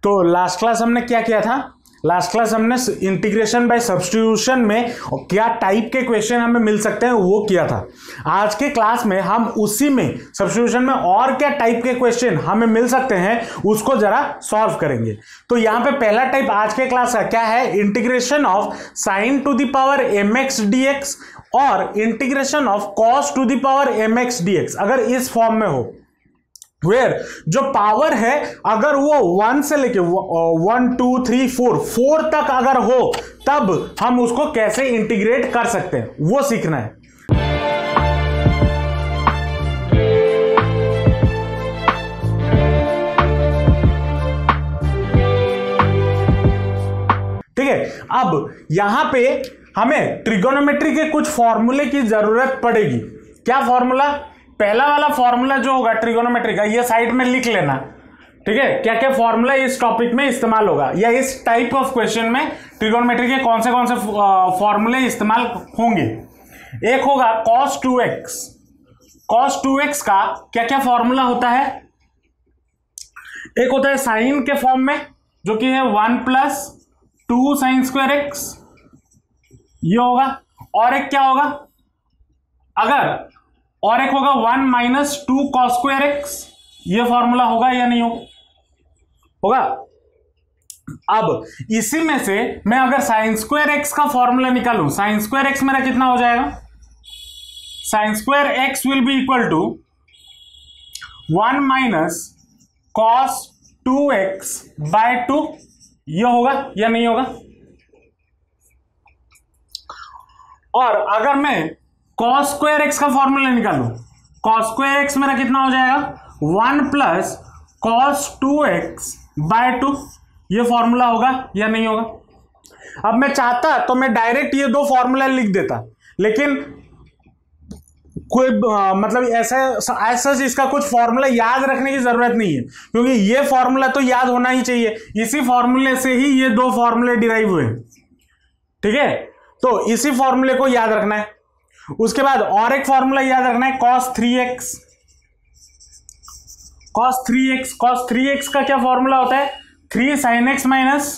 तो last class हमने क्या किया था, लास्ट क्लास हमने इंटीग्रेशन बाय सब्स्टिट्यूशन में क्या टाइप के क्वेश्चन हमें मिल सकते हैं वो किया था। आज के क्लास में हम उसी में सब्स्टिट्यूशन में और क्या टाइप के क्वेश्चन हमें मिल सकते हैं उसको जरा सॉल्व करेंगे। तो यहां पे पहला टाइप आज के क्लास का क्या है, integration of sine to the power mx dx और integration of cos to the power mx dx अगर इस फॉर्म में हो, वेयर जो पावर है अगर वो 1 से लेके 1 2 3 4 तक अगर हो तब हम उसको कैसे इंटीग्रेट कर सकते हैं वो सीखना है। ठीक है, अब यहां पे हमें ट्रिगोनोमेट्री के कुछ फॉर्मूले की जरूरत पड़ेगी। क्या फॉर्मूला, पहला वाला फॉर्मूला जो होगा ट्रिगोनोमेट्री का ये साइड में लिख लेना। ठीक है, क्या क्या फॉर्मूला इस टॉपिक में इस्तेमाल होगा या इस टाइप ऑफ क्वेश्चन में ट्रिगोनोमेट्री के कौन से फॉर्मूले इस्तेमाल होंगे। एक होगा cos 2x, cos 2x का क्या क्या फॉर्मूला होता है, एक होता है साइन के फॉर्म में जो कि है 1 + 2 sin square x, ये होगा। और एक क्या होगा, अगर और एक होगा 1 - 2 cos square x, ये फॉर्मूला होगा या नहीं होगा। अब इसी में से मैं अगर sin square x का फॉर्मूला निकालूं, sin square x मेरा कितना हो जाएगा, sin square x will be equal to 1 - cos 2x/2, ये होगा या नहीं होगा। और अगर मैं cos square x का फॉर्मूला निकालूं, cos square x मेरा कितना हो जाएगा 1 + cos 2x/2, ये फॉर्मूला होगा या नहीं होगा। अब मैं चाहता तो मैं डायरेक्ट ये दो फॉर्मूला लिख देता, लेकिन कोई मतलब ऐसा इसका कुछ फॉर्मूला याद रखने की जरूरत नहीं है, क्योंकि ये फॉर्मूला तो याद होना ही चाहिए, इसी फॉर्मूले से ही ये दो फॉर्मूले डिराइव हुए। ठीक है, तो इसी फॉर्मूले को याद रखना है। उसके बाद और एक फॉर्मूला याद रखना है cos 3x, cos 3x, cos 3x का क्या फॉर्मूला होता है 3 sin x minus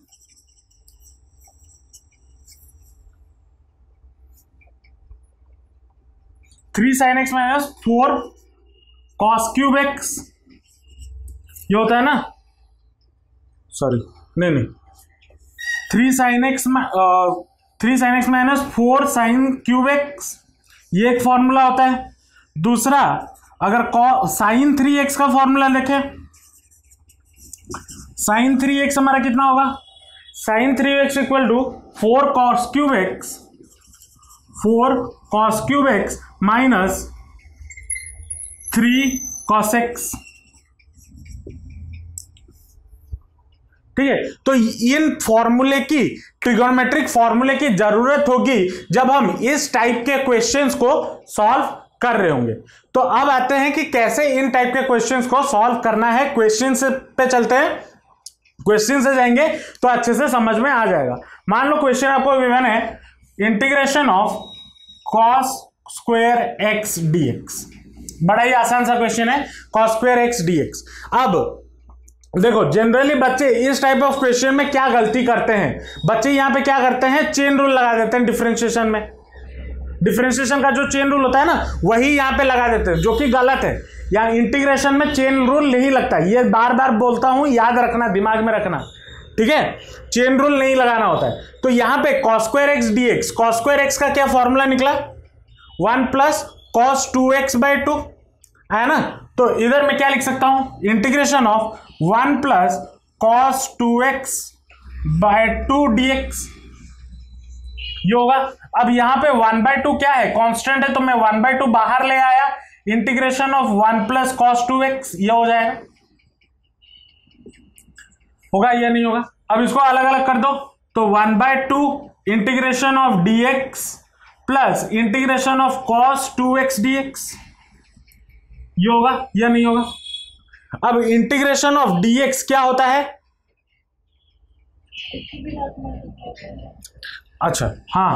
4 cos cube x, ये होता है ना, सॉरी नहीं 3 sin x minus 4 sin cube x, ये एक फॉर्मूला होता है। दूसरा अगर sin 3x का फॉर्मूला देखें, sin 3x हमारा कितना होगा, sin 3x equal to 4 cos cube x minus 3 cos x। ठीक है, तो इन फॉर्मूले की, ट्रिगोनोमेट्रिक फॉर्मूले की जरूरत होगी जब हम इस टाइप के क्वेश्चंस को सॉल्व कर रहे होंगे। तो अब आते हैं कि कैसे इन टाइप के क्वेश्चंस को सॉल्व करना है। क्वेश्चन पे चलते हैं, क्वेश्चन से जाएंगे तो अच्छे से समझ में आ जाएगा। मान लो क्वेश्चन आपको गिवन है integration of cos square x dx, बड़ा ही आसान सा क्वेश्चन है cos square x dx। अब देखो जनरली बच्चे इस टाइप ऑफ क्वेश्चन में क्या गलती करते हैं, बच्चे यहां पे क्या करते हैं, चेन रूल लगा देते हैं डिफरेंशिएशन में। डिफरेंशिएशन का जो चेन रूल होता है ना वही यहां पे लगा देते हैं, जो कि गलत है। यहाँ इंटीग्रेशन में चेन रूल नहीं लगता, ये बार बार बोलता हूं, याद रखना, दिमाग में रखना। ठीक है, चेन रूल नहीं लगाना होता है। तो यहां पे cos square x dx, cos square x का क्या फॉर्मूला निकला 1 + cos 2x/2 है ना। तो इधर मैं क्या लिख सकता हूं, integration of 1 + cos 2x/2 dx, ये होगा। अब यहां पे 1/2 क्या है, कांस्टेंट है, तो मैं 1/2 बाहर ले आया, इंटीग्रेशन ऑफ 1 + cos 2x, ये हो जाएगा। होगा या नहीं होगा। अब इसको अलग अलग कर दो, तो 1/2 integration of dx plus integration of cos 2x dx, ये होगा या नहीं होगा। अब इंटीग्रेशन ऑफ dx क्या होता है, अच्छा हाँ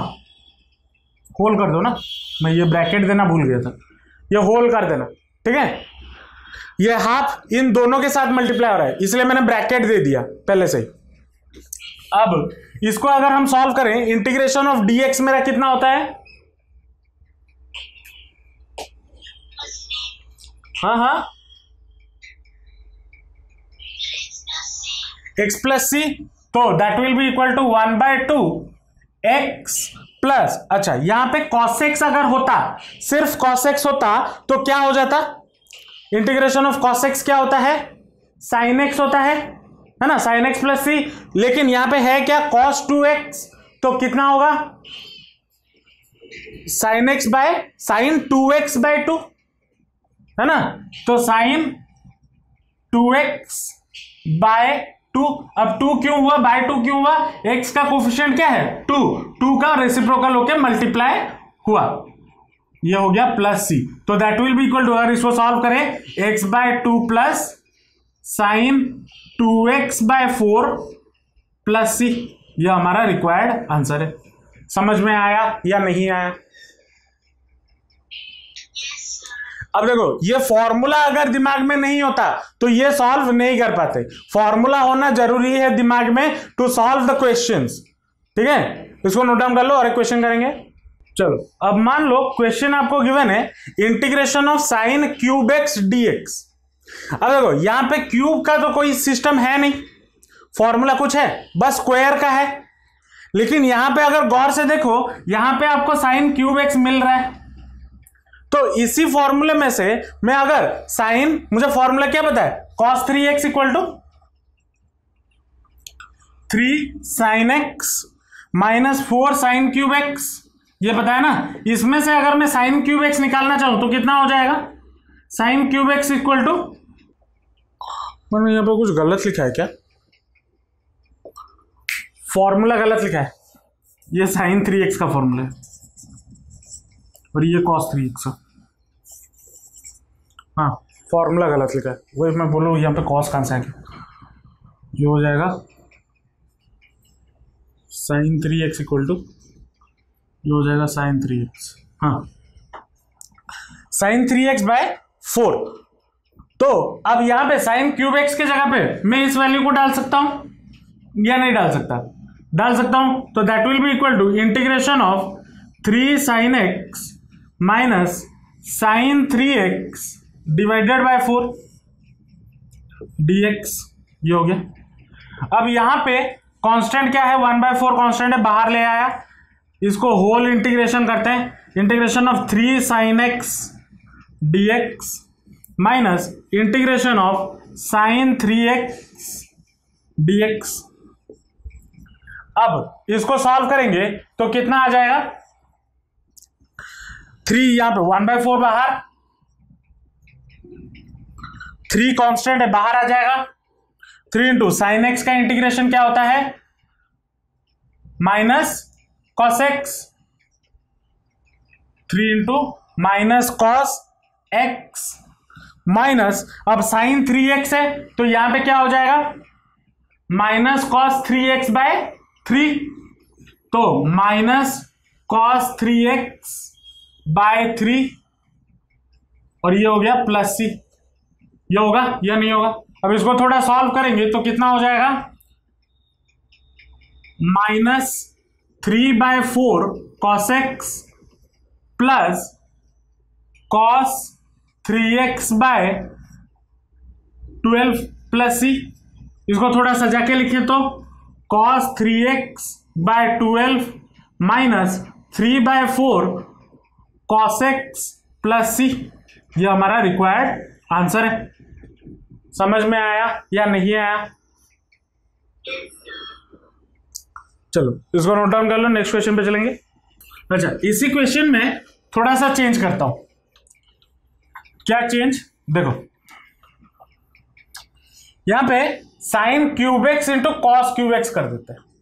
होल कर दो ना, मैं ये ब्रैकेट देना भूल गया था, ये होल कर देना। ठीक है, ये हाफ इन दोनों के साथ मल्टीप्लाई हो रहा है, इसलिए मैंने ब्रैकेट दे दिया पहले से ही। अब इसको अगर हम सॉल्व करें, इंटीग्रेशन ऑफ dx मेरा कितना होता है? हाँ x प्लस सी, तो that will be equal to 1/2 x plus, अच्छा यहां पे cos x अगर होता, सिर्फ cos x होता तो क्या हो जाता? इंटीग्रेशन ऑफ cos x क्या होता है? sin x होता है ना, sin x प्लस सी। लेकिन यहां पे है क्या? cos 2x, तो कितना होगा? sin x bye sin 2x/2 है ना, तो sin 2x/2। अब 2 क्यों हुआ? बाय 2 क्यों हुआ? x का कोफिशिएंट क्या है? 2 का रेसिप्रोकल होके मल्टीप्लाई हुआ, ये हो गया प्लस सी। तो that will be equal to, अगर इसको सॉल्व करें, x/2 plus sin 2x/4 plus c, यह हमारा रिक्वायर्ड आंसर है। समझ में आया या नहीं आया? अब देखो, ये फॉर्मूला अगर दिमाग में नहीं होता तो ये सॉल्व नहीं कर पाते। फॉर्मूला होना जरूरी है दिमाग में टू सॉल्व द क्वेश्चंस। ठीक है, इसको नोट डाउन कर लो और एक क्वेश्चन करेंगे। चलो, अब मान लो क्वेश्चन आपको गिवन है integration of sine cube x dx। अब देखो, यहां पे क्यूब का तो कोई सिस्टम है नहीं, फॉर्मूला कुछ है, बस स्क्वायर का है। लेकिन यहां पे अगर गौर से देखो, यहां पे आपको साइन क्यूब एक्स मिल रहा है, तो इसी फॉर्मूले में से मैं अगर साइन, मुझे फॉर्मूला क्या पता है? cos 3x equal to 3 sin x minus 4 sin cube x, ये पता है ना। इसमें से अगर मैं sin क्यूब x निकालना चाहूं तो कितना हो जाएगा? sin cube x equal to, मैंने यहां पर कुछ गलत लिखा है क्या? फॉर्मूला गलत लिखा है, ये sin 3x का फॉर्मूला है और ये cos 3x। हाँ, फॉर्मूला गलत लिखा है, वही मैं बोलूँ यहाँ पे cos कहाँ से आ गया। ये हो जाएगा sin 3x इक्वल टू, ये हो जाएगा sin 3x, हाँ sin 3x/4। तो अब यहाँ पे sin क्यूब x के जगह पे मैं इस वैल्यू को डाल सकता हूँ या नहीं डाल सकता? डाल सकता हूँ। तो that will be equal to integration of 3 sin x minus sin 3x divided by 4 dx, ये हो गया। अब यहां पे कांस्टेंट क्या है? 1/4 कांस्टेंट है, बाहर ले आया, इसको होल इंटीग्रेशन करते हैं। Integration of 3 sin x dx minus integration of sin 3x dx। अब इसको सॉल्व करेंगे तो कितना आ जाएगा? 3 यहां पे 1/4 बाहर, 3 कांस्टेंट है, बाहर आ जाएगा। 3 इंटू साइन एक्स का इंटीग्रेशन क्या होता है? Minus cos x. 3 into minus cos x minus, अब साइन 3x है तो यहां पे क्या हो जाएगा? माइनस कॉस 3x/3, तो माइनस कॉस 3x/3 और ये हो गया प्लस सी। ये होगा या नहीं होगा? अब इसको थोड़ा सॉल्व करेंगे तो कितना हो जाएगा? Minus 3/4 cos x plus cos 3x/12 plus c. इसको थोड़ा सजा के लिखें तो cos 3x/12 minus 3/4 cos x plus c, ये हमारा रिक्वायर्ड आंसर है। समझ में आया या नहीं आया? चलो इसको नोट डाउन कर लो, नेक्स्ट क्वेश्चन पे चलेंगे। अच्छा, इसी क्वेश्चन में थोड़ा सा चेंज करता हूं। क्या चेंज? देखो यहां पे sine cube x into cos cube x कर देते हैं।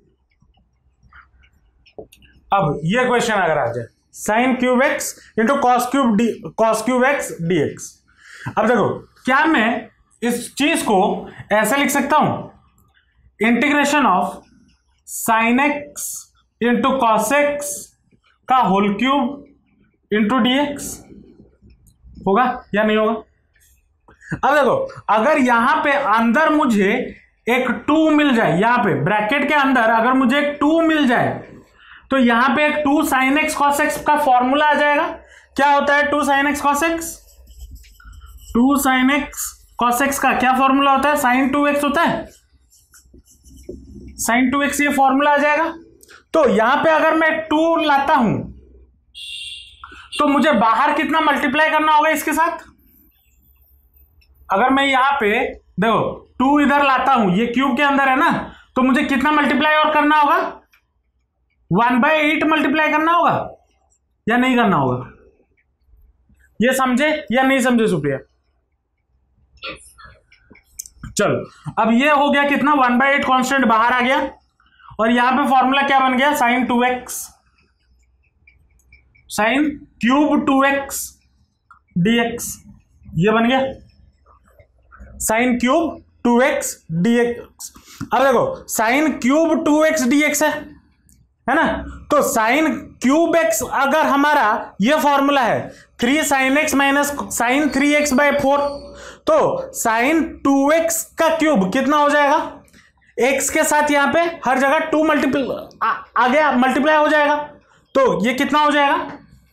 अब ये क्वेश्चन अगर आ जाए, sine cube x into cos cube x d x. अब देखो, क्या मैं इस चीज को ऐसे लिख सकता हूं? Integration of sine x into cos x का होल क्यूब इंटू डीएक्स होगा या नहीं होगा? अब देखो, अगर यहां पे अंदर मुझे एक 2 मिल जाए, यहां पे ब्रैकेट के अंदर अगर मुझे एक 2 मिल जाए, तो यहां पे एक 2 sin x cos x का फॉर्मूला आ जाएगा। क्या होता है 2 sin x cos x? 2 sin x cos x का क्या फॉर्मूला होता है? sin 2x होता है, sin 2x ये फॉर्मूला आ जाएगा। तो यहां पे अगर मैं 2 लाता हूं तो मुझे बाहर कितना मल्टीप्लाई करना होगा इसके साथ? अगर मैं यहां पे देखो 2 इधर लाता हूं, ये क्यूब के अंदर है ना, तो मुझे कितना मल्टीप्लाई और करना होगा? 1/8 मल्टीप्लाई करना होगा या नहीं करना होगा? ये समझे या नहीं समझे सुप्रिया? चलो, अब ये हो गया कितना? 1/8 कांस्टेंट बाहर आ गया, और यहां पे फॉर्मूला क्या बन गया? sin 2x, sin cube 2x dx, ये बन गया sin क्यूब 2x dx। अब देखो sin क्यूब 2x dx है ना, तो sin क्यूब x अगर हमारा ये फॉर्मूला है 3 sin x minus sin 3x/4, तो sin 2x का क्यूब कितना हो जाएगा? x के साथ यहां पे हर जगह 2 मल्टीप्लाई आ गया, मल्टीप्लाई हो जाएगा, तो ये कितना हो जाएगा?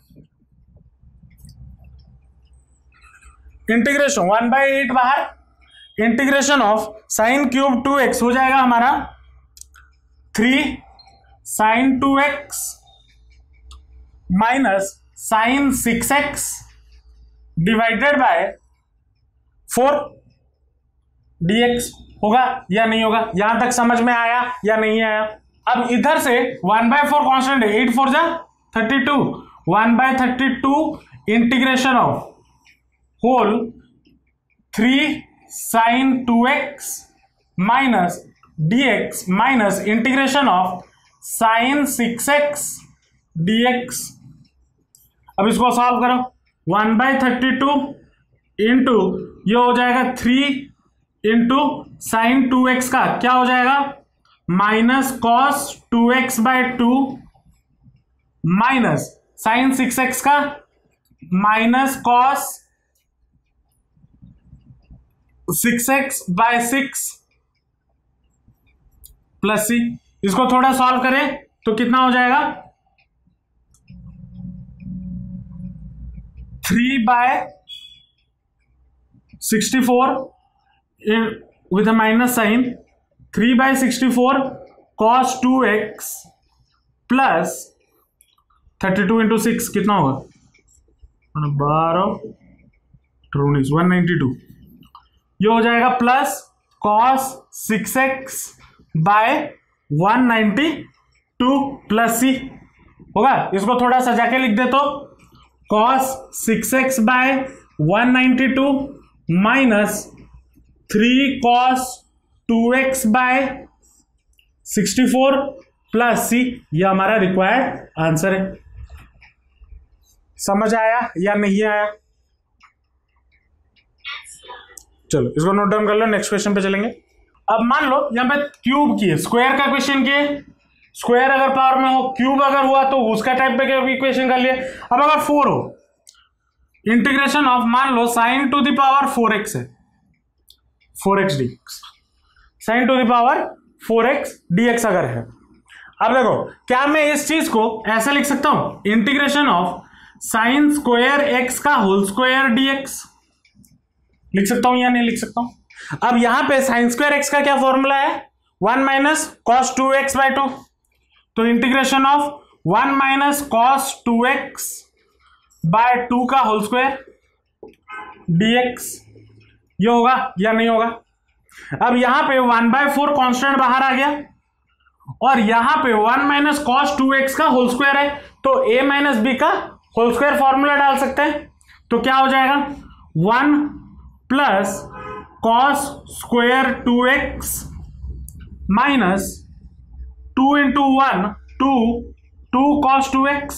इंटीग्रेशन 1/8 बाहर, integration of sin cube 2x हो जाएगा हमारा 3 sin 2x minus sin 6x divided by 4 dx होगा या नहीं होगा? यहां तक समझ में आया या नहीं आया? अब इधर से 1/4 कांस्टेंट है, 8 4 जा 32, 1/32 integration of whole 3 sin 2x minus dx minus integration of sin 6x dx। अब इसको सॉल्व करो, 1/32 इंटू ये हो जाएगा 3 इंटू sin 2x का क्या हो जाएगा? Minus cos 2x/2 minus sin 6x का minus cos 6x/6 plus c। इसको थोड़ा सॉल्व करें तो कितना हो जाएगा? 3/64 with a minus sign, 3/64 cos 2x plus 32 into 6 कितना होगा? 12 192, ये हो जाएगा plus cos 6x/192 plus c होगा। इसको थोड़ा सजा के लिख दे तो cos 6x/192 minus 3 cos 2x/64 plus c, यह हमारा रिक्वायर्ड आंसर है। समझ आया या नहीं आया? चलो इसको नोट डाउन कर लो, नेक्स्ट क्वेश्चन पे चलेंगे। अब मान लो यहां पे क्यूब की है, स्क्वायर का क्वेश्चन किए, स्क्वायर अगर पावर में हो, क्यूब अगर हुआ तो उसका टाइप पे इक्वेशन कर लिए। अब अगर 4 हो, इंटीग्रेशन ऑफ मान लो sin to the power 4x है, 4x dx, sin to the power 4x dx अगर है। अब देखो क्या मैं इस चीज को ऐसे लिख सकता हूं, integration of sin square x का होल स्क्वायर dx लिख सकता हूं या नहीं लिख सकता हूं? अब यहां पे sin स्क्वायर x का क्या फॉर्मूला है? 1 माइनस cos 2x/2, तो integration of 1 minus cos 2x/2 का होल स्क्वायर dx, ये होगा या नहीं होगा? अब यहां पे 1/4 कांस्टेंट बाहर आ गया, और यहां पे 1 माइनस cos 2x का होल स्क्वायर है, तो a माइनस b का होल स्क्वायर फॉर्मूला डाल सकते हैं, तो क्या हो जाएगा? 1 plus cos square 2x minus 2 into 1 2 cos 2x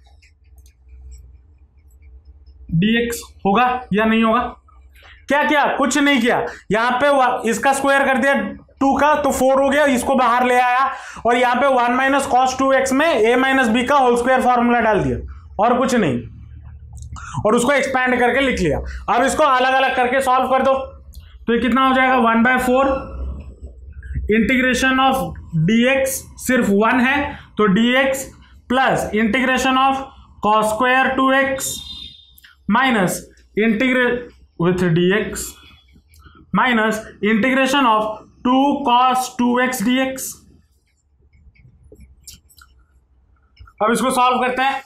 dx होगा या नहीं होगा? क्या किया? कुछ नहीं किया, यहां पे इसका स्क्वायर कर दिया 2 का, तो 4 हो गया, इसको बाहर ले आया, और यहां पे 1 माइनस cos 2x में a माइनस b का होल स्क्वायर फॉर्मूला डाल दिया, और कुछ नहीं। और उसको एक्सपैंड करके लिख लिया। अब इसको अलग अलग करके सॉल्व कर दो, तो ये कितना हो जाएगा 1/4 इंटीग्रेशन ऑफ dx सिर्फ 1 है तो dx plus integration of cos square 2x minus integrate with dx minus integration of 2 cos 2x dx। अब इसको सॉल्व करते हैं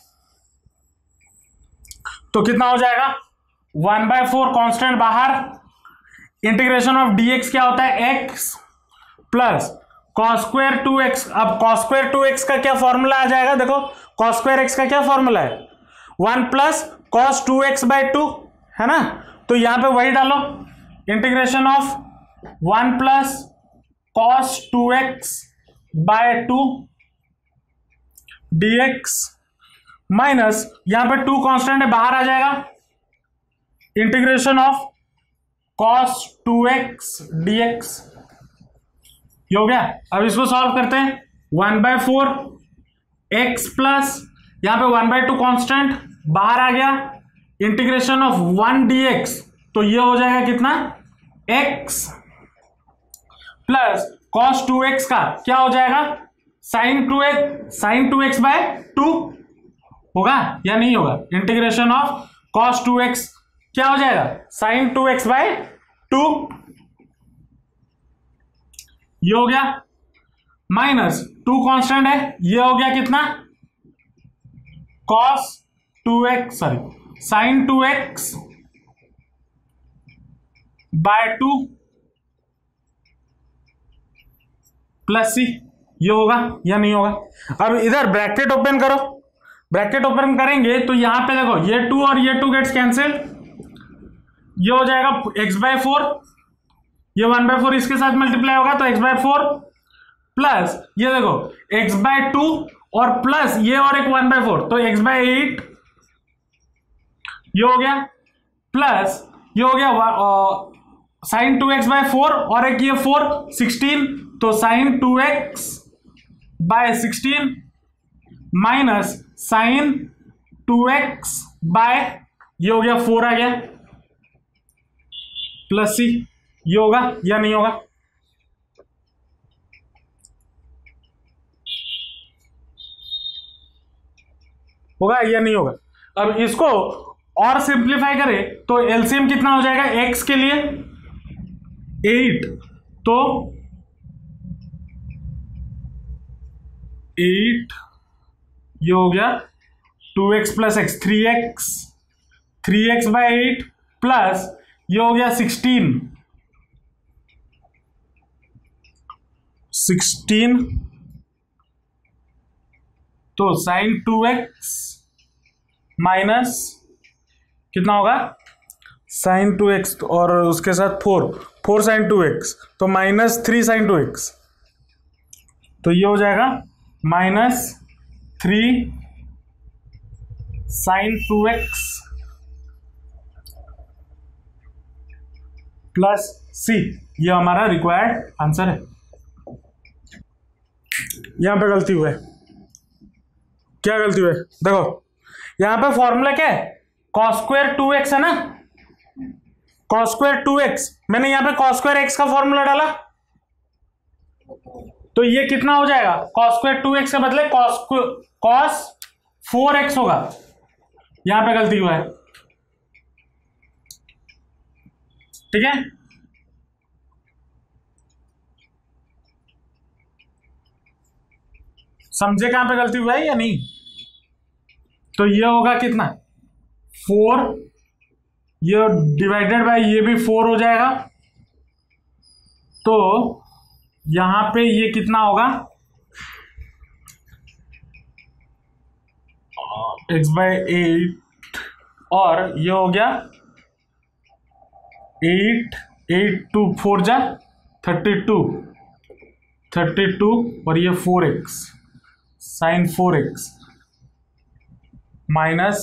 तो कितना हो जाएगा 1/4 कांस्टेंट बाहर, इंटीग्रेशन ऑफ dx क्या होता है x plus cos square 2x। अब cos स्क्वायर 2x का क्या फॉर्मूला आ जाएगा, देखो cos स्क्वायर x का क्या फॉर्मूला है 1 प्लस cos 2x/2 है ना, तो यहां पे वही डालो integration of 1 plus cos 2x/2 dx minus यहां पे 2 कांस्टेंट है बाहर आ जाएगा integration of cos 2x dx। ये हो गया। अब इसको सॉल्व करते हैं 1/4 x प्लस यहां पे 1/2 कांस्टेंट बाहर आ गया इंटीग्रेशन ऑफ 1 dx, तो ये हो जाएगा कितना x प्लस cos 2x का क्या हो जाएगा sin 2x/2 होगा या नहीं होगा, इंटीग्रेशन ऑफ cos 2x क्या हो जाएगा sin 2x/2, ये हो गया माइनस 2 कांस्टेंट है, ये हो गया कितना cos 2x sin 2x/2 plus c, ये होगा या नहीं होगा। अब इधर ब्रैकेट ओपन करो, ब्रैकेट ओपन करेंगे तो यहां पे देखो ये 2 और ये 2 गेट्स कैंसिल, ये हो जाएगा x/4, ये 1/4 इसके साथ मल्टीप्लाई होगा तो x/4 प्लस ये देखो x/2 और प्लस ये और एक 1/4 तो x/8, ये हो गया प्लस ये हो गया sin 2x/4 और एक ये 4 16 तो sin 2x/16 minus sin 2x ये हो गया 4 आ गया प्लस c, ये होगा या नहीं होगा। होगा या नहीं होगा। अब इसको और सिंप्लीफाई करें तो एलसीएम कितना हो जाएगा x के लिए 8, तो 8 ये हो गया 2x plus x 3x/8 plus ये हो गया 16 तो sin 2x माइनस कितना होगा sin 2x और उसके साथ 4 sin 2x तो माइनस 3 sin 2x, तो ये हो जाएगा minus 3 sin 2x plus c, ये हमारा रिक्वायर्ड आंसर है। यहां पे गलती हुआ है, क्या गलती हुआ है देखो यहां पे फॉर्मूला क्या है cos स्क्वायर 2x है ना, cos स्क्वायर 2x मैंने यहां पे cos स्क्वायर x का फॉर्मूला डाला तो ये कितना हो जाएगा cos स्क्वायर 2x के बदले cos 4x होगा, यहां पे गलती हुआ है, ठीक है। समझे कहां पे गलती हुआ है या नहीं, तो ये होगा कितना 4, ये डिवाइडेड बाय ये भी 4 हो जाएगा, तो यहां पे ये कितना होगा x/8 और ये हो गया 8 2 4 जा 32 और ये 4x sin 4x माइनस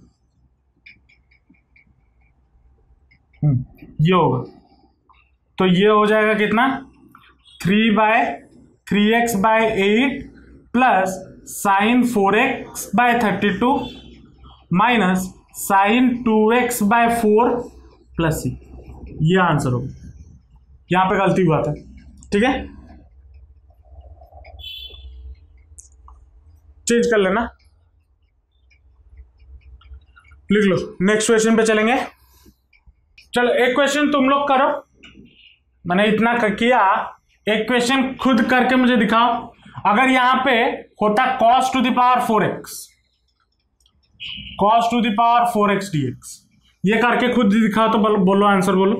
ये होगा, तो ये हो जाएगा कितना 3/3x/8 plus sin 4x/32 minus sine 2x/4 plus c, ये आंसर होगा। यहां पे गलती हुआ था, ठीक है, चेंज कर लेना, लिख लो। नेक्स्ट क्वेश्चन पे चलेंगे। चलो एक क्वेश्चन तुम लोग करो, मैंने इतना किया, एक क्वेश्चन खुद करके मुझे दिखाओ। अगर यहां पे होता cos to the power 4x, cos to the power 4x dx, ये करके खुद दिखाओ तो बोलो आंसर बोलो।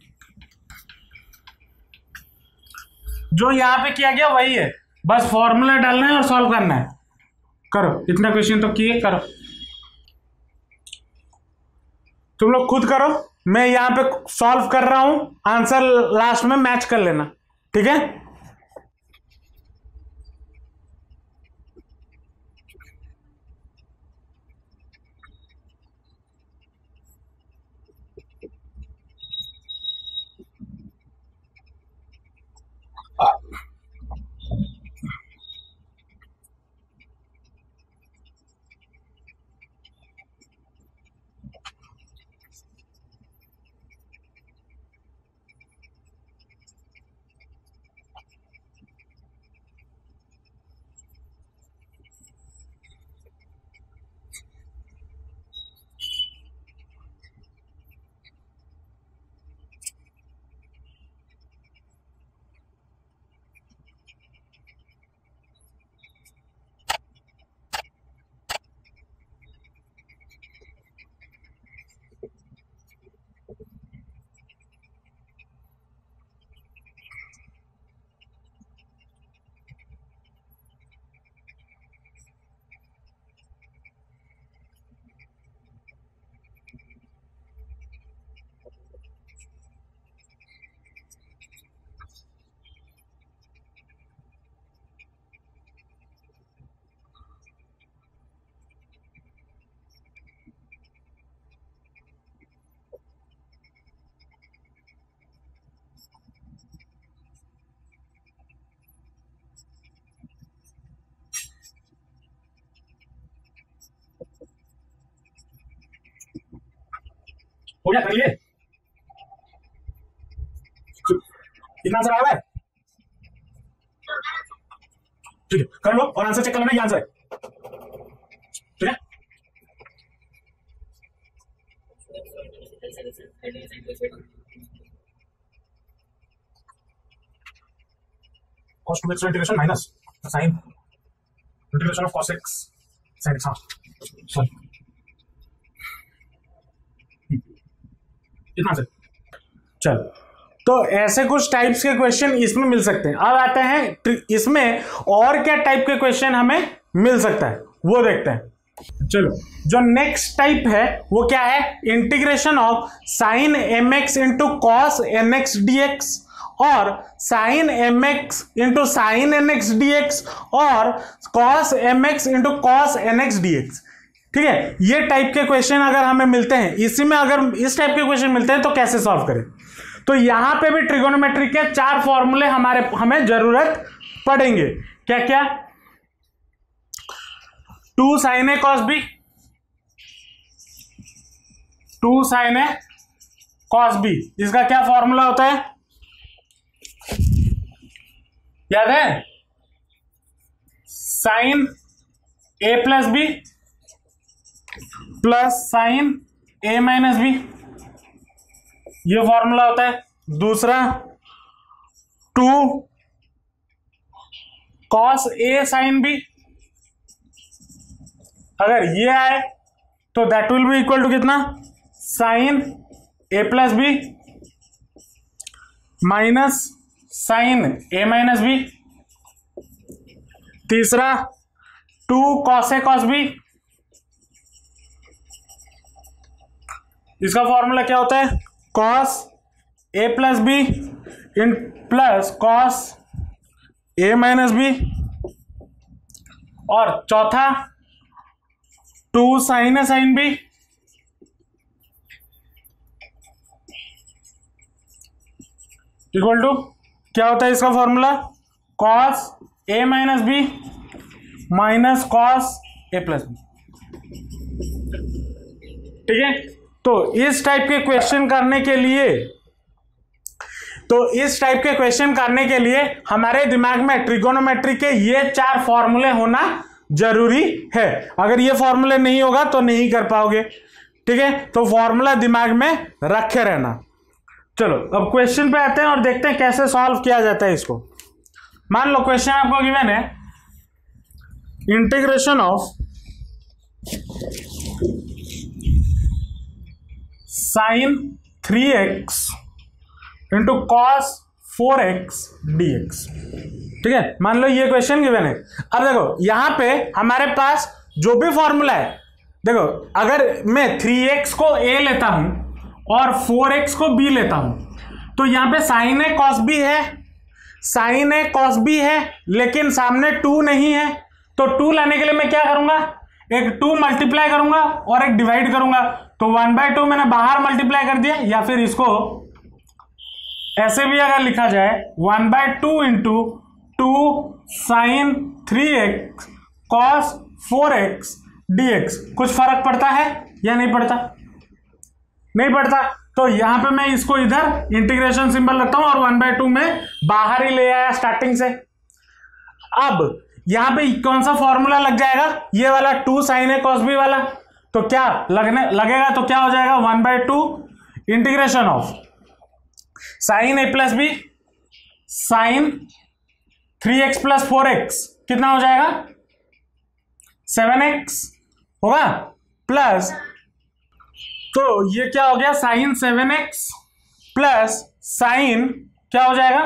जो यहां पे किया गया वही है, बस फॉर्मूला डालना है और सॉल्व करना है। करो, इतना क्वेश्चन तो किए, करो तुम लोग खुद करो, मैं यहां पे सॉल्व कर रहा हूं, आंसर लास्ट में मैच कर लेना, ठीक है। हो गया, कर लिए, इतना आंसर आया है, ठीक है, कर लो और आंसर चेक कर लेना, ये आंसर है, ठीक है। cos 2x integration minus sine integration of cos x sin x, हाँ सॉरी, इतना आंसर। चलो, तो ऐसे कुछ टाइप्स के क्वेश्चन इसमें मिल सकते हैं। अब आते हैं इसमें और क्या टाइप के क्वेश्चन हमें मिल सकता है, वो देखते हैं। चलो, जो नेक्स्ट टाइप है वो क्या है, integration of sine mx into cos nx dx और sine mx into sine nx dx और cos mx into cos nx dx, ठीक है। ये टाइप के क्वेश्चन अगर हमें मिलते हैं, इसी में अगर इस टाइप के क्वेश्चन मिलते हैं तो कैसे सॉल्व करें। तो यहां पे भी ट्रिगोनोमेट्री के 4 फॉर्मूले हमें जरूरत पड़ेंगे। क्या क्या, 2 sin a cos b, 2 sin a cos b, इसका क्या फॉर्मूला होता है, याद है, sine a plus b plus sine a minus b, ये फॉर्मूला होता है। दूसरा 2 cos a sin b, अगर ये आए तो that will be equal to कितना, sine a plus b minus sine a minus b. तीसरा 2 cos a cos b, इसका फॉर्मूला क्या होता है, cos a प्लस बी इन plus cos a minus b. और चौथा 2 sin a sin b, equal to क्या होता है इसका formula, cos a minus b minus cos a plus b, ठीक है। तो इस टाइप के क्वेश्चन करने के लिए हमारे दिमाग में ट्रिगोनोमेट्री के ये 4 फॉर्मूले होना जरूरी है। अगर ये फॉर्मूले नहीं होगा तो नहीं कर पाओगे, ठीक है। तो फॉर्मूला दिमाग में रखे रहना। चलो अब क्वेश्चन पे आते हैं और देखते हैं कैसे सॉल्व किया जाता है इसको। मान लो क्वेश्चन आपको गिवन है, integration of sine 3x into cos 4x dx, ठीक है। मान लो ये क्वेश्चन गिवन है। अब देखो यहां पे हमारे पास जो भी फॉर्मूला है, देखो अगर मैं 3x को a लेता हूं और 4x को b लेता हूं तो यहां पे साइन a कॉस b है, साइन a कॉस b है, लेकिन सामने 2 नहीं है। तो 2 लाने के लिए मैं क्या करूंगा, एक 2 मल्टीप्लाई करूंगा और एक डिवाइड करूंगा। तो 1/2 मैंने बाहर मल्टीप्लाई कर दिया, या फिर इसको ऐसे भी अगर लिखा जाए 1/2 into 2 sign 3x cos 4x dx। कुछ फर्क पड़ता है या नहीं पड़ता? नहीं पड़ता। तो यहां पे मैं इसको इधर इंटीग्रेशन सिंबल रखता हूं और 1/2 में बाहर ही ले आया स्टार्टिंग से। अब यहां पे कौन सा फॉर्मूला लग जाएगा, ये वाला 2 साइन a कॉस b वाला। तो क्या लगेगा, तो क्या हो जाएगा 1/2 integration of sine a plus b sine 3x plus 4x, कितना हो जाएगा 7x होगा, प्लस तो ये क्या हो गया साइन 7x प्लस साइन क्या हो जाएगा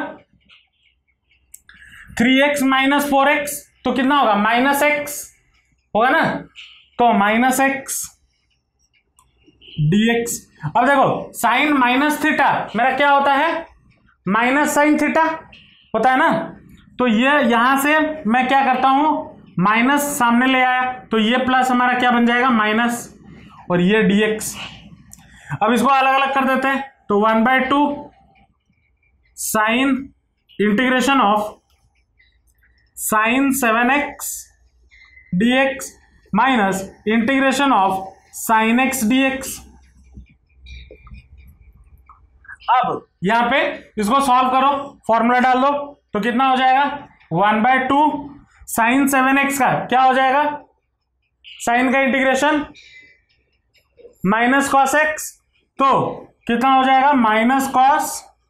3x माइनस 4x, तो कितना होगा -x होगा ना। तो -x dx। अब देखो साइन माइनस थीटा मेरा क्या होता है, माइनस साइन थीटा होता है ना। तो ये यहां से मैं क्या करता हूं, माइनस सामने ले आया, तो ये प्लस हमारा क्या बन जाएगा माइनस, और ये dx। अब इसको अलग अलग कर देते हैं। तो 1/2 sine integration of sine 7x dx minus integration of sine x dx। अब यहां पे इसको सॉल्व करो, फॉर्मूला डाल दो, तो कितना हो जाएगा 1/2 साइन 7x का क्या हो जाएगा, साइन का इंटीग्रेशन माइनस कॉस x, तो कितना हो जाएगा minus cos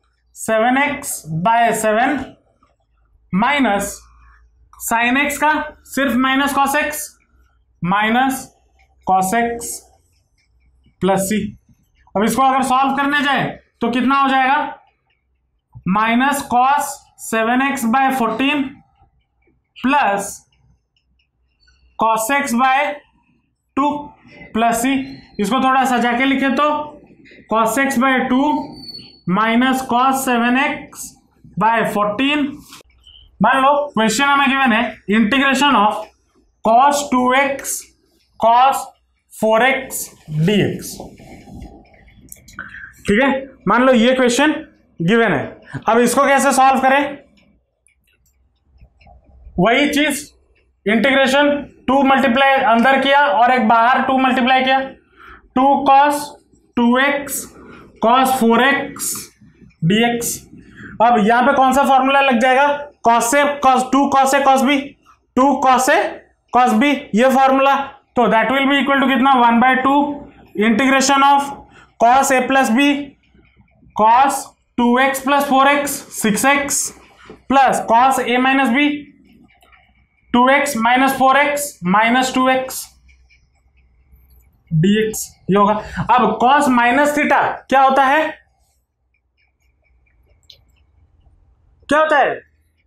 7x/7 minus sine x का सिर्फ minus cos x minus cos x plus c। अब इसको अगर सॉल्व करने जाए तो कितना हो जाएगा minus cos 7x/14 plus cos x/2 plus c। इसको थोड़ा सजा के लिखे तो cos x/2 minus cos 7x/14। मान लो क्वेश्चन हमें गिवन है integration of cos 2x cos 4x dx, ठीक है। मान लो ये क्वेश्चन गिवन है। अब इसको कैसे सॉल्व करें, वही चीज इंटीग्रेशन 2 मल्टीप्लाई अंदर किया और एक बाहर 2 मल्टीप्लाई किया, 2 cos 2x cos 4x dx। अब यहां पे कौन सा फॉर्मूला लग जाएगा, cos से cos 2 cos a cos b 2 cos a cos b, ये फॉर्मूला। तो that will be equal to कितना 1/2 integration of cos a plus b cos 2x plus 4x 6x plus cos a minus b 2x minus 4x minus 2x dx, ये होगा। अब cos minus theta क्या होता है, क्या होता है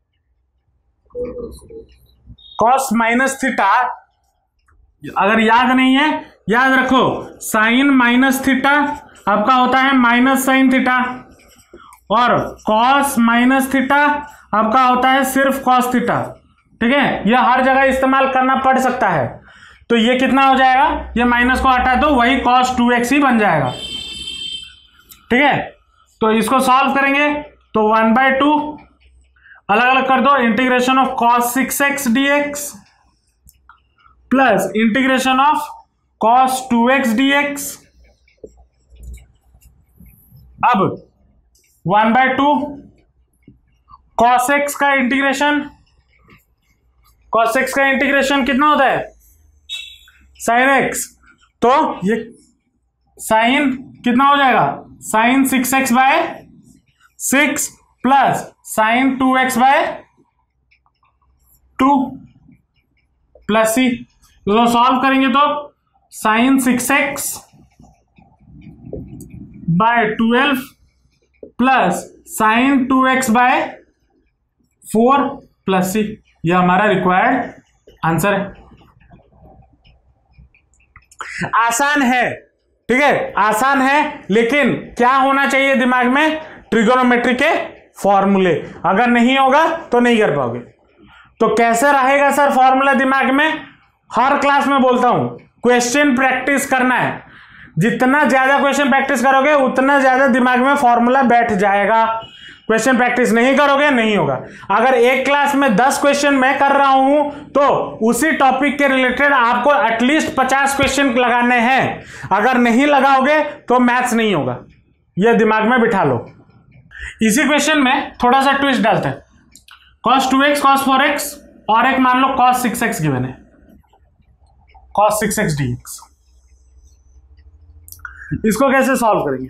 cos माइनस थीटा, अगर याद नहीं है याद रखो, साइन माइनस थीटा आपका होता है माइनस साइन थीटा, और cos माइनस थीटा आपका होता है सिर्फ cos थीटा, ठीक है। यह हर जगह इस्तेमाल करना पड़ सकता है। तो ये कितना हो जाएगा, ये माइनस को हटा दो, वही cos 2x ही बन जाएगा, ठीक है। तो इसको सॉल्व करेंगे तो 1/2 अलग अलग कर दो, integration of cos 6x dx plus integration of cos 2x dx अब 1/2 cos x का इंटीग्रेशन, cos x का इंटीग्रेशन कितना होता है sin x, तो ये साइन कितना हो जाएगा sin 6x by 6 plus sin 2x by 2 plus c, तो सॉल्व करेंगे तो sin 6x by 12 plus sin 2x by 4 plus c, यह हमारा रिक्वायर्ड आंसर है। आसान है, ठीक है, आसान है, लेकिन क्या होना चाहिए दिमाग में, ट्रिगोनोमेट्री के फॉर्मूले। अगर नहीं होगा तो नहीं कर पाओगे। तो कैसे रहेगा सर फॉर्मूला दिमाग में, हर क्लास में बोलता हूं क्वेश्चन प्रैक्टिस करना है। जितना ज्यादा क्वेश्चन प्रैक्टिस करोगे उतना ज्यादा दिमाग में फॉर्मूला बैठ जाएगा। क्वेश्चन प्रैक्टिस नहीं करोगे नहीं होगा। अगर एक क्लास में 10 क्वेश्चन मैं कर रहा हूं तो उसी टॉपिक के रिलेटेड आपको एटलीस्ट 50 क्वेश्चन लगाने हैं। अगर नहीं लगाओगे तो मैथ्स नहीं होगा, यह दिमाग में बिठा लो। इसी क्वेश्चन में थोड़ा सा ट्विस्ट डालते हैं, cos 2x cos 4x और एक मान लो cos 6x गिवन है, cos 6x dx। इसको कैसे सॉल्व करेंगे?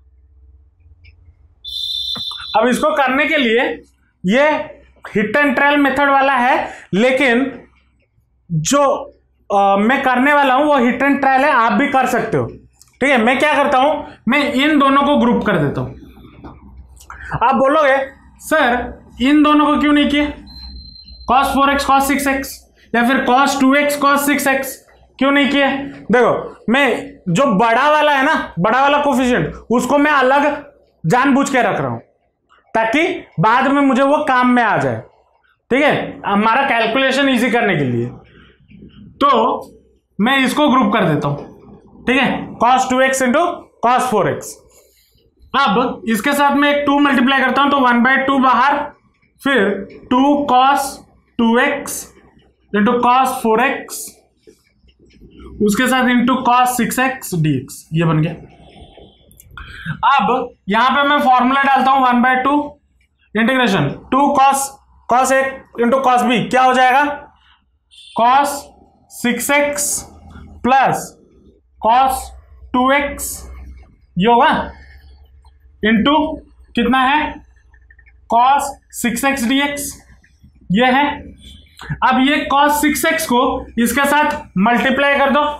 अब इसको करने के लिए ये हिट एंड ट्रायल मेथड वाला है, लेकिन जो मैं करने वाला हूं वो हिट एंड ट्रायल है, आप भी कर सकते हो। ठीक है, मैं क्या करता हूं, मैं इन दोनों को ग्रुप कर देता हूं। आप बोलोगे सर इन दोनों को क्यों नहीं किए, cos 4x cos 6x या फिर cos 2x cos 6x क्यों नहीं किए? देखो, मैं जो बड़ा वाला है ना, बड़ा वाला कोफिशिएंट, उसको मैं अलग जानबूझ के रख रहा हूं ताकि बाद में मुझे वो काम में आ जाए। ठीक है, हमारा कैलकुलेशन इजी करने के लिए। तो मैं इसको ग्रुप कर देता हूं, ठीक है, cos 2x into cos 4x। अब इसके साथ में एक 2 मल्टीप्लाई करता हूं तो 1/2 बाहर, फिर 2 cos 2x into cos 4x, उसके साथ इंटू cos 6x dx, ये बन गया। अब यहां पे मैं फॉर्मूला डालता हूं 1/2 integration 2 cos a into cos b, क्या हो जाएगा cos 6x plus cos 2x, ये होगा इंटू कितना है cos 6x dx, ये है। अब ये cos 6x को इसके साथ मल्टीप्लाई कर दो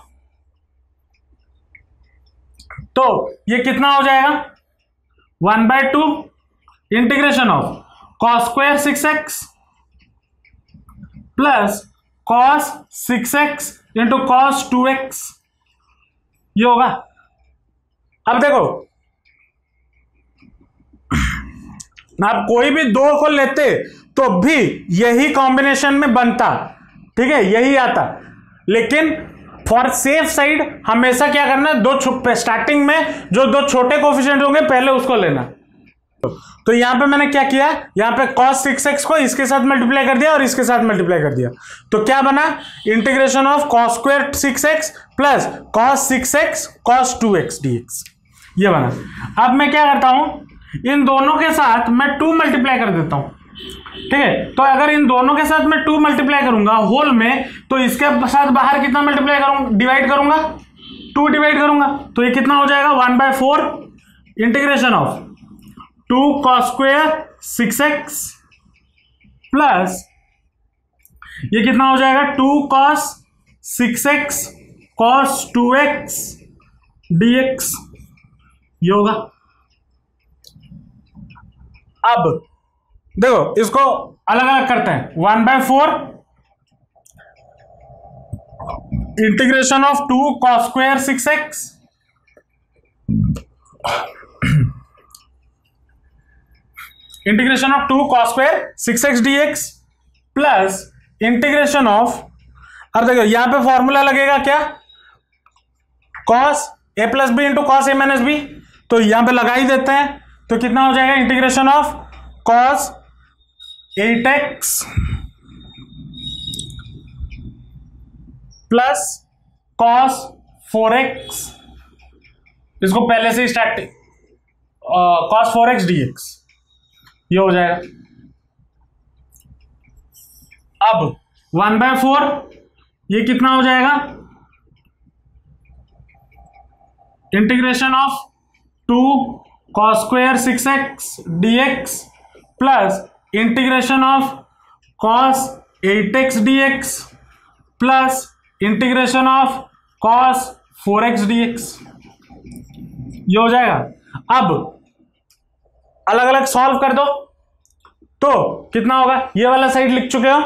तो ये कितना हो जाएगा 1/2 integration of cos square 6x plus cos 6x into cos 2x, ये होगा। अब देखो, आप कोई भी दो को लेते तो भी यही कॉम्बिनेशन में बनता, ठीक है, यही आता, लेकिन फॉर सेफ साइड हमेशा क्या करना, स्टार्टिंग में जो दो छोटे कोफिशिएंट होंगे पहले उसको लेना। तो यहां पे मैंने क्या किया, यहां पे cos 6x को इसके साथ मल्टीप्लाई कर दिया और इसके साथ मल्टीप्लाई कर दिया, तो क्या बना integration of cos square 6x plus cos 6x cos 2x dx, ये बना। अब मैं क्या करता हूं, इन दोनों के साथ मैं 2 मल्टीप्लाई कर देता हूं। ठीक है, तो अगर इन दोनों के साथ मैं 2 मल्टीप्लाई करूंगा होल में, तो इसके साथ बाहर कितना मल्टीप्लाई करूंगा, डिवाइड करूंगा, 2 डिवाइड करूंगा, तो ये कितना हो जाएगा 1/4 integration of 2 cos square 6x plus ये कितना हो जाएगा 2 cos 6x cos 2x dx, ये होगा। अब देखो इसको अलग अलग करते हैं, 1/4 integration of 2 cos square 6x integration of 2 cos square 6x dx plus integration of, अब देखो यहां पे फॉर्मूला लगेगा क्या, cos a plus b into cos a minus b, तो यहां पे लगा ही देते हैं, तो कितना हो जाएगा integration of cos 8x plus cos 4x, इसको पहले से स्टार्ट cos 4x dx, ये हो जाएगा। अब 1/4 ये कितना हो जाएगा, integration of 2 cos square 6x dx plus integration of cos 8x dx plus integration of cos 4x dx, ये हो जाएगा। अब अलग अलग सॉल्व कर दो तो कितना होगा, ये वाला साइड लिख चुके हो,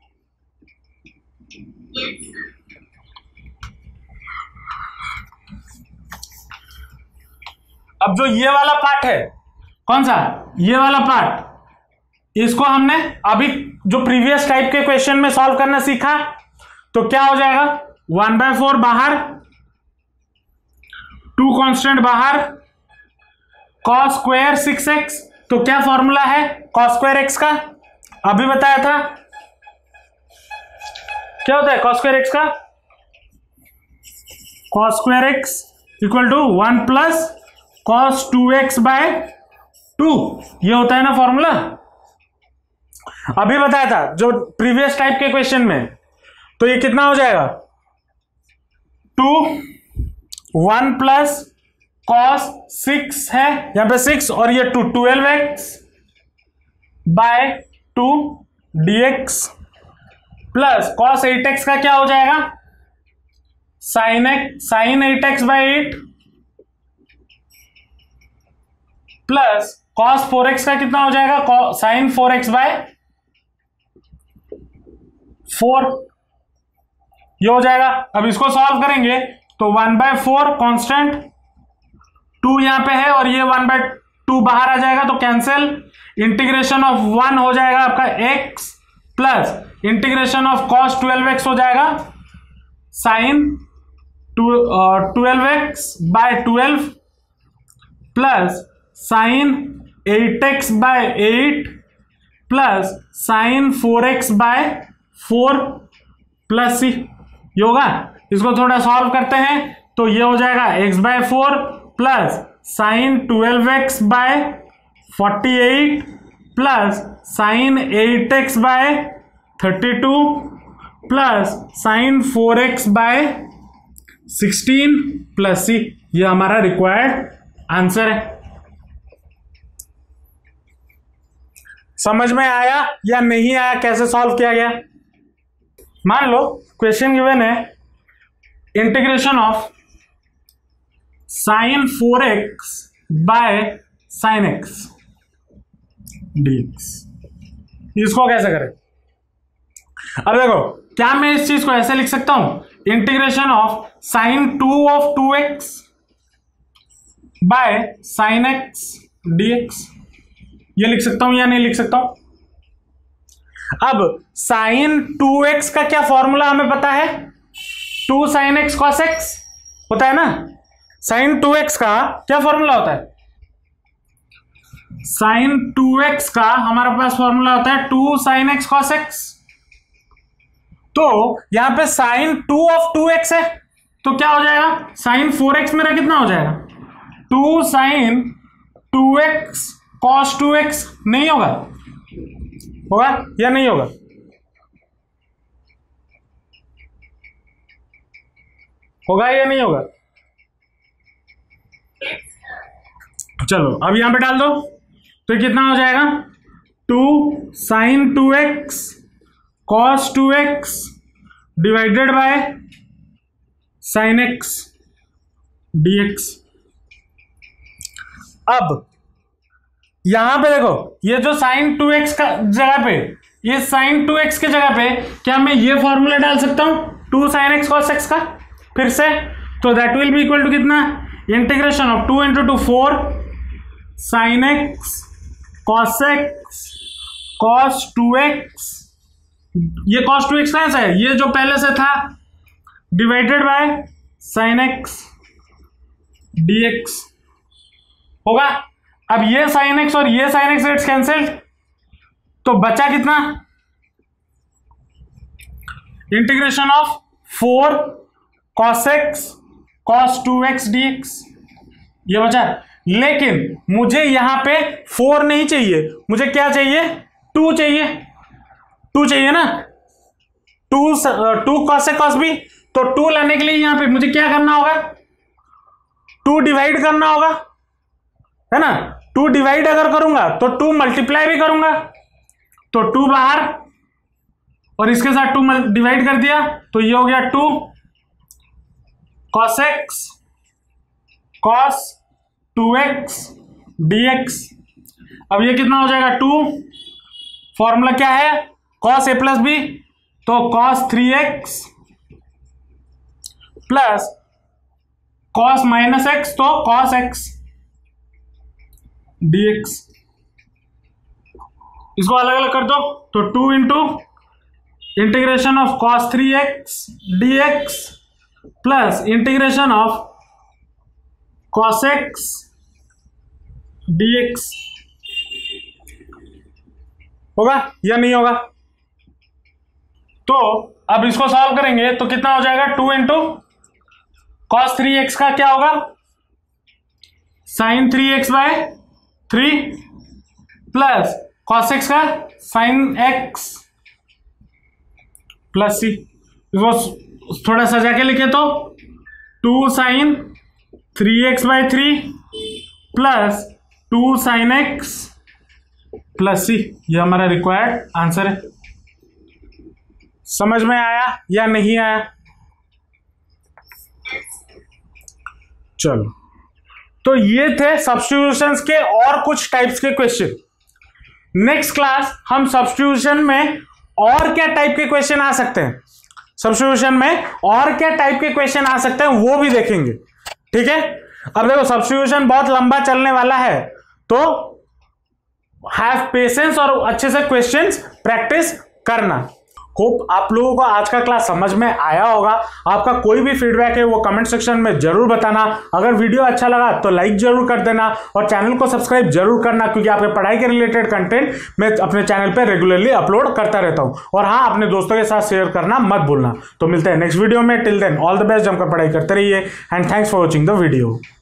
अब जो ये वाला पार्ट है, कौन सा, ये वाला पार्ट, इसको हमने अभी जो प्रीवियस टाइप के क्वेश्चन में सॉल्व करना सीखा, तो क्या हो जाएगा 1/4 बाहर, 2 कांस्टेंट बाहर, cos स्क्वायर 6x, तो क्या फॉर्मूला है cos स्क्वायर x का, अभी बताया था, क्या होता है cos स्क्वायर x का, cos square x equal to 1 plus cos 2x by 2, ये होता है ना फॉर्मूला, अभी बताया था जो प्रीवियस टाइप के क्वेश्चन में। तो ये कितना हो जाएगा 2 1 प्लस cos 6 है यहां पे 6 और ये 2 12x bye 2 dx plus cos 8x का क्या हो जाएगा sin 8x by 8 plus cos 4x का कितना हो जाएगा sin 4x बाय 4, ये हो जाएगा। अब इसको सॉल्व करेंगे तो 1/4 कांस्टेंट, 2 यहां पे है और ये 1/2 बाहर आ जाएगा तो कैंसिल, इंटीग्रेशन ऑफ 1 हो जाएगा आपका x plus integration of cos 12x हो जाएगा sin 12x by 12 plus sin 8x by 8 plus sin 4x by 4 plus c, ये होगा। इसको थोड़ा सॉल्व करते हैं तो ये हो जाएगा x/4 plus sin 12x by 48 plus sin 8x by 32 plus sin 4x by 16 plus c, ये हमारा रिक्वायर्ड आंसर है। समझ में आया या नहीं आया कैसे सॉल्व किया गया? मान लो क्वेश्चन गिवन है integration of sin 4x by sin x dx, इसको कैसे करें? अब देखो, क्या मैं इस चीज को ऐसे लिख सकता हूं, integration of sin 2 of 2x by sin x dx, ये लिख सकता हूं या नहीं लिख सकता हूं? अब sin 2x का क्या फॉर्मूला हमें पता है, 2 sin x cos x होता है ना। sin 2x का क्या फॉर्मूला होता है, sin 2x का हमारे पास फॉर्मूला होता है 2 sin x cos x, तो यहां पे sin 2 of 2x है तो क्या हो जाएगा sin 4x मेरा कितना हो जाएगा 2 sin 2x cos 2x, नहीं होगा, होगा या नहीं होगा? होगा या नहीं होगा? चलो अब यहां पे डाल दो तो कितना हो जाएगा 2 sin 2x cos 2x divided by sin x dx। अब यहां पे देखो, ये जो sin 2x का जगह पे, ये sin 2x के जगह पे क्या मैं ये फॉर्मूला डाल सकता हूं 2 sin x cos x का फिर से, तो that will be equal to कितना, integration of 2 into 2 4 sin x cos x cos 2x, ये cos 2x कहां से है, ये जो पहले से था, divided by sin x dx होगा। अब ये sin x और ये sin x रेट्स कैंसिल, तो बचा कितना, integration of 4 cos x cos 2x dx, ये बचा। लेकिन मुझे यहां पे 4 नहीं चाहिए, मुझे क्या चाहिए, 2 चाहिए, 2 चाहिए ना, 2 cos से cos b। तो 2 लाने के लिए यहां पे मुझे क्या करना होगा, 2 डिवाइड करना होगा, है ना। 2 डिवाइड अगर करूंगा तो 2 मल्टीप्लाई भी करूंगा, तो 2 बाहर और इसके साथ 2 डिवाइड कर दिया, तो ये हो गया 2 cos x cos 2x dx। अब ये कितना हो जाएगा, 2, फॉर्मूला क्या है, cos a प्लस b, तो cos 3x plus cos minus x, तो cos x dx। इसको अलग अलग कर दो, तो 2 into integration of cos 3x dx plus integration of cos x dx। होगा या नहीं होगा। तो अब इसको सॉल्व करेंगे तो कितना हो जाएगा, 2 इंटू cos 3x का क्या होगा, sin 3x by 3 plus cos x का sin x प्लस c। इसको थोड़ा सजा के लिखे तो 2 sin 3x by 3 plus 2 sin x plus c। ये हमारा रिक्वायर्ड आंसर है। समझ में आया या नहीं आया। चलो, तो ये थे सब्स्टिट्यूशंस के और कुछ टाइप्स के क्वेश्चन। नेक्स्ट क्लास हम सब्स्टिट्यूशन में और क्या टाइप के क्वेश्चन आ सकते हैं, सब्स्टिट्यूशन में और क्या टाइप के क्वेश्चन आ सकते हैं वो भी देखेंगे। ठीक है, अब देखो सब्स्टिट्यूशन बहुत लंबा चलने वाला है, तो हैव पेशेंस और अच्छे से क्वेश्चंस प्रैक्टिस करना। होप आप लोगों को आज का क्लास समझ में आया होगा। आपका कोई भी फीडबैक है वो कमेंट सेक्शन में जरूर बताना। अगर वीडियो अच्छा लगा तो लाइक जरूर कर देना और चैनल को सब्सक्राइब जरूर करना, क्योंकि आपके पढ़ाई के रिलेटेड कंटेंट मैं अपने चैनल पे रेगुलरली अपलोड करता रहता हूं। और हाँ, अपने दोस्तों के साथ शेयर करना मत भूलना। तो मिलते हैं नेक्स्ट वीडियो में। Till then all the best, जमकर पढ़ाई करते रहिए and thanks for watching the video.